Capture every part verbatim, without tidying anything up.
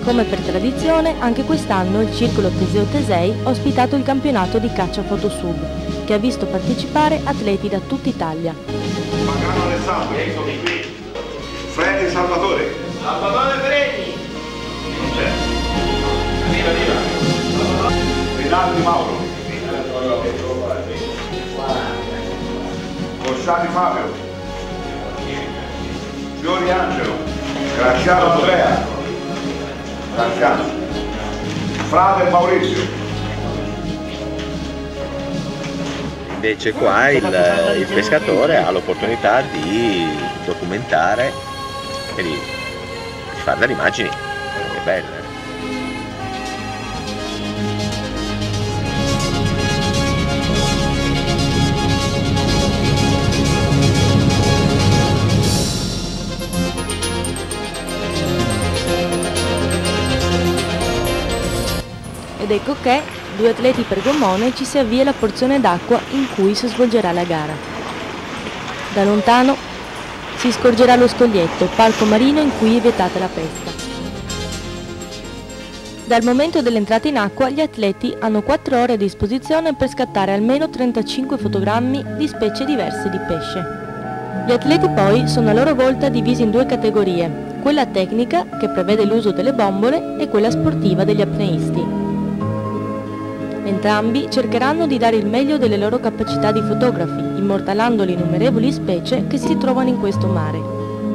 Come per tradizione, anche quest'anno il Circolo Teseo Tesei ha ospitato il campionato di caccia fotosub, che ha visto partecipare atleti da tutta Italia. Magano Alessandro, eccomi qui. Freni Salvatore. Salvatore Freni. Non c'è. Arriva, arriva. Rinaldi Mauro. Corsani Fabio. Fiori Angelo. Graziano Andrea. Graziano. Frate Maurizio. Invece qua il, il pescatore ha l'opportunità di documentare e di, di fare delle immagini che belle. Ed ecco che, due atleti per gommone, ci si avvia la porzione d'acqua in cui si svolgerà la gara. Da lontano si scorgerà lo scoglietto, palco marino in cui è vietata la pesca. Dal momento dell'entrata in acqua gli atleti hanno quattro ore a disposizione per scattare almeno trentacinque fotogrammi di specie diverse di pesce. Gli atleti poi sono a loro volta divisi in due categorie, quella tecnica, che prevede l'uso delle bombole, e quella sportiva degli apneisti. Entrambi cercheranno di dare il meglio delle loro capacità di fotografi, immortalando le innumerevoli specie che si trovano in questo mare.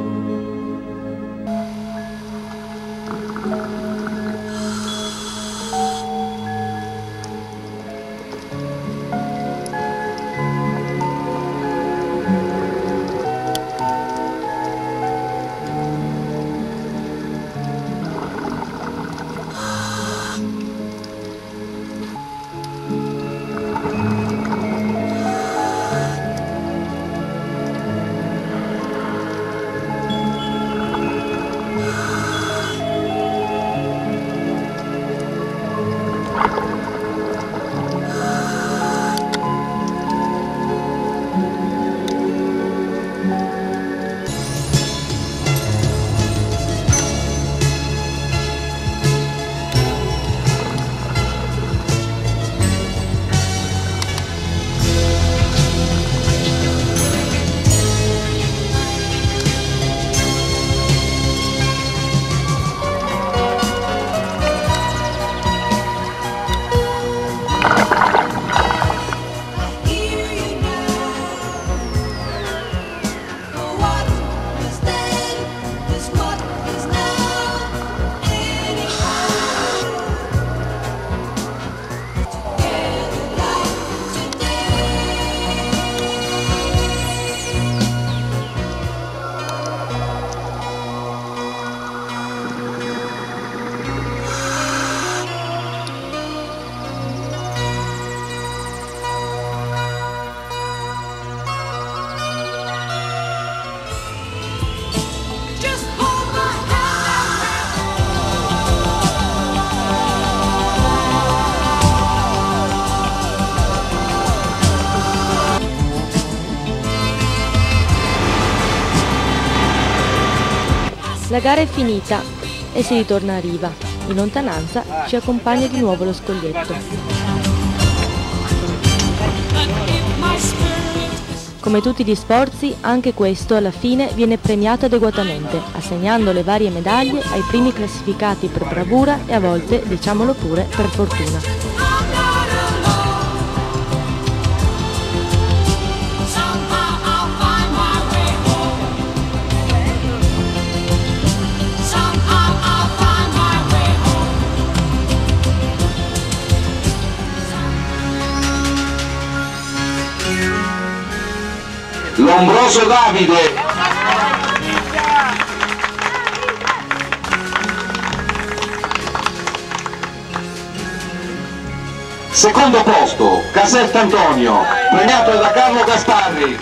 La gara è finita e si ritorna a riva. In lontananza ci accompagna di nuovo lo scoglietto. Come tutti gli sforzi, anche questo alla fine viene premiato adeguatamente, assegnando le varie medaglie ai primi classificati per bravura e a volte, diciamolo pure, per fortuna. Lombroso Davide. Secondo posto Caserta Antonio, premiato da Carlo Gasparri.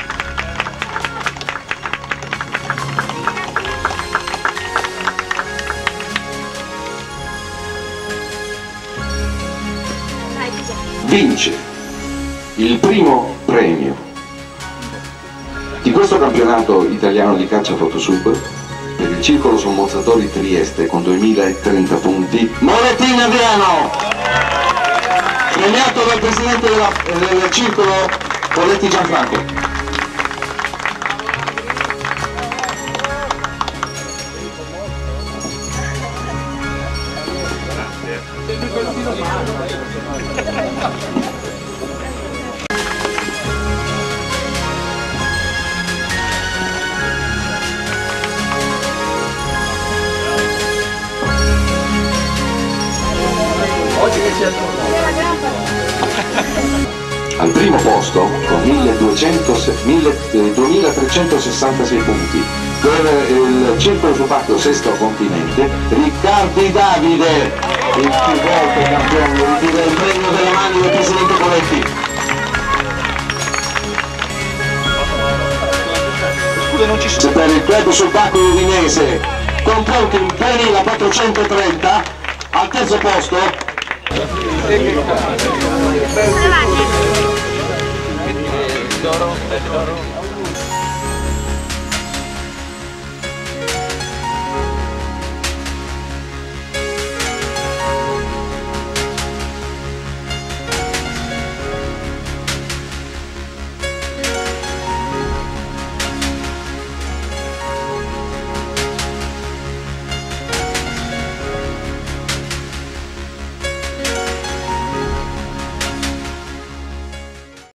Vince il primo premio di questo campionato italiano di caccia fotosub Per il Circolo Sommozzatori Trieste con duemilatrenta punti, Moretti Adriano, premiato dal presidente della, del Circolo Moretti Gianfranco. Al primo posto con duemilatrecentosessantasei punti per il Circolo Subacqueo Sesto Continente, Riccardi Davide, il più volte campione, ritira il premio delle mani del presidente Poletti. Per il club subacqueo udinese con punti in tremilaquattrocentotrenta, al terzo posto Loro, loro.